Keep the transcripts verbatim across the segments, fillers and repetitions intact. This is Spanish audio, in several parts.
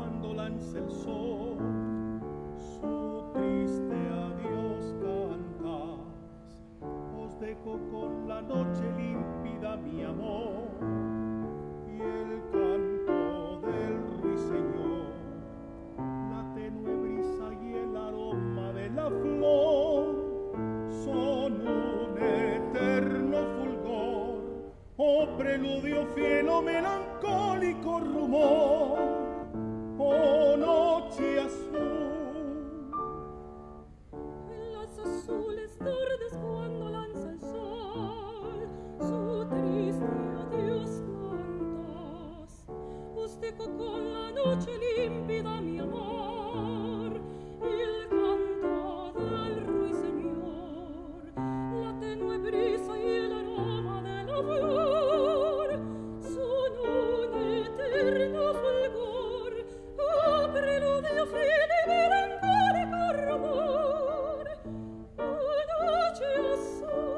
cuando lanza el sol su triste adiós cantas. Os dejo con la noche límpida, mi amor, y el canto del ruiseñor, la tenue brisa y el aroma de la flor son un eterno fulgor, oh preludio fiel, oh melancólico rumor, oh noche azul. En las azules tardes cuando lanza el sol su triste adiós cantas, os dejo con la noche límpida, mi amor, y el canto del ruiseñor, la tenue brisa y el aroma de la flor son un eterno fulgor, oh preludio fiel y melancólico rumor, oh noche azul.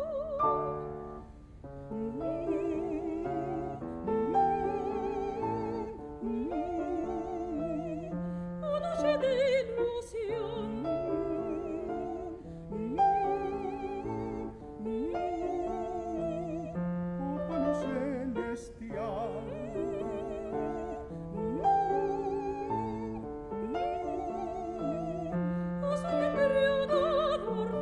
Oh noche de ilusión. Oh palo celestial, Oh sol embriagador.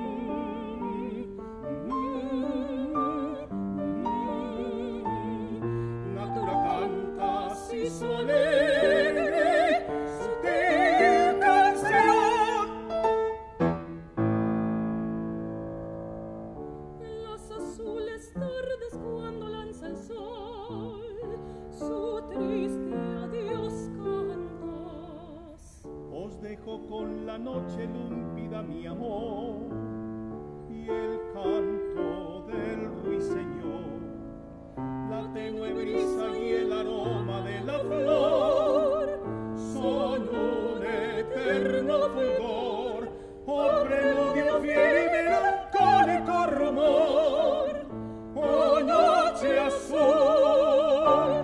natura canta si su alegre, sutil canción. En las azules tardes cuando lanza el sol su triste adiós cantas. Os dejo con la noche límpida, mi amor, y el canto del ruiseñor, la tenue brisa y el aroma de la flor son un eterno fulgor, oh preludio fiel y melancólico rumor, oh noche azul.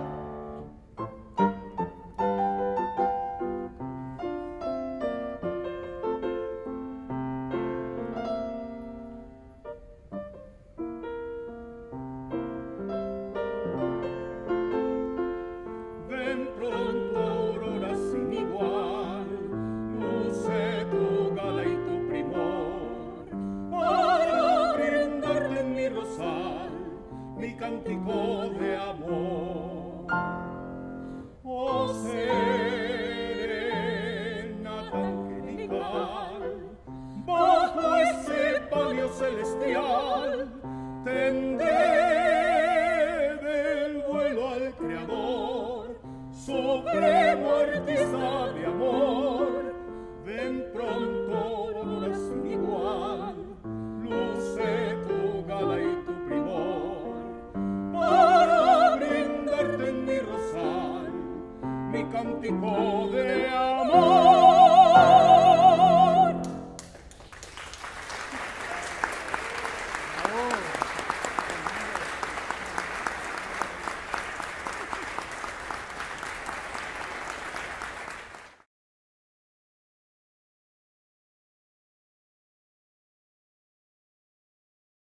Ven pronto, aurora sin igual, luce tu gala y tu primor, para brindarte en mi rosal mi cántico de amor. Oh serenata angelical, bajo ese palio celestial tendré del vuelo al creador, supremo artista de amor. Ven pronto, aurora sin igual, luce tu gala y tu primor, para brindarte en mi rosal mi cántico de amor. ¡Bravo!